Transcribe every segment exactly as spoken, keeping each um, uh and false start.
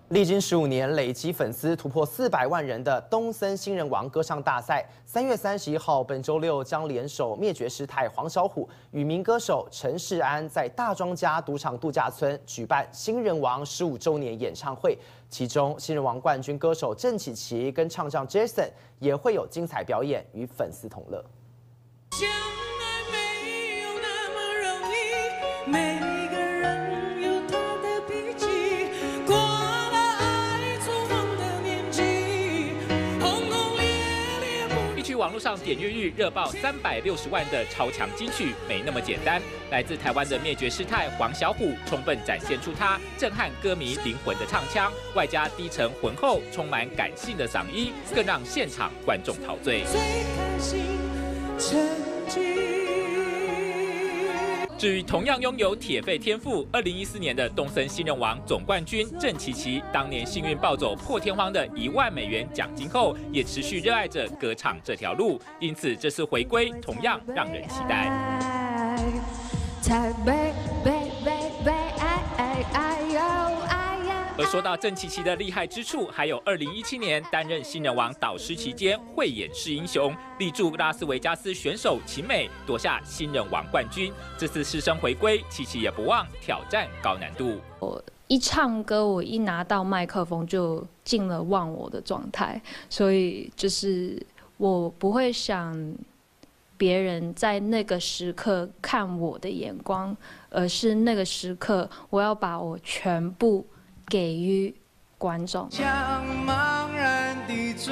历经十五年，累积粉丝突破四百万人的东森新人王歌唱大赛，三月三十一号，本周六将联手灭绝师太黄小琥与民歌手陈世安，在大庄家赌场度假村举办新人王十五周年演唱会。其中，新人王冠军歌手郑琪琪跟唱将 Jason 也会有精彩表演，与粉丝同乐。 网络上点阅率热爆三百六十万的超强金曲没那么简单，来自台湾的灭绝师太黄小琥，充分展现出她震撼歌迷灵魂的唱腔，外加低沉浑厚、充满感性的嗓音，更让现场观众陶醉。 至于同样拥有铁肺天赋，二零一四年的东森新人王总冠军郑琪琪，当年幸运抱走破天荒的一万美元奖金后，也持续热爱着歌唱这条路，因此这次回归同样让人期待。 而说到郑琪琪的厉害之处，还有二零一七年担任新人王导师期间慧眼识英雄，力助拉斯维加斯选手秦美夺下新人王冠军。这次师生回归，琪琪也不忘挑战高难度。 我一唱歌，我一拿到麦克风就进了忘我的状态，所以就是我不会想别人在那个时刻看我的眼光，而是那个时刻我要把我全部 给予观众。将茫然的醉，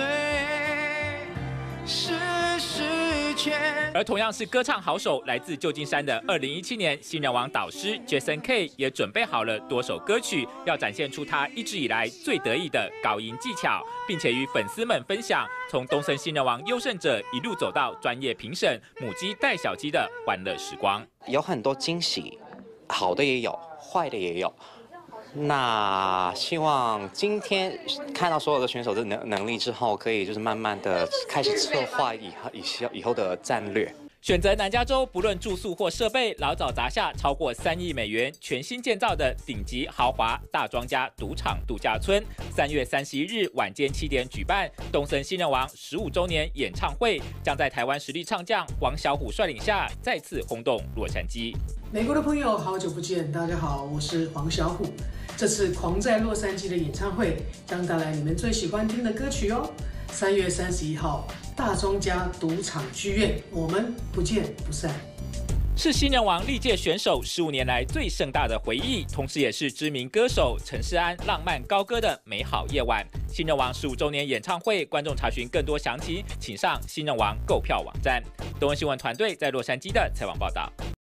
是十全。而同样是歌唱好手，来自旧金山的二零一七年新人王导师 Jason K 也准备好了多首歌曲，要展现出他一直以来最得意的高音技巧，并且与粉丝们分享从东森新人王优胜者一路走到专业评审母鸡带小鸡的欢乐时光。 有很多惊喜，好的也有，坏的也有。 那希望今天看到所有的选手的能能力之后，可以就是慢慢的开始策划以后以后以后的战略。 选择南加州，不论住宿或设备，老早砸下超过三亿美元，全新建造的顶级豪华大庄家赌场度假村。三月三十一日晚间七点举办东森新人王十五周年演唱会，将在台湾实力唱将黄小琥率领下再次轰动洛杉矶。 美国的朋友，好久不见，大家好，我是黄小琥。 这次狂在洛杉矶的演唱会将带来你们最喜欢听的歌曲哦。三月三十一号，大庄家赌场剧院，我们不见不散。 是新人王历届选手十五年来最盛大的回忆，同时也是知名歌手陈世安浪漫高歌的美好夜晚。新人王十五周年演唱会，观众查询更多详情，请上新人王购票网站。东森新闻团队在洛杉矶的采访报道。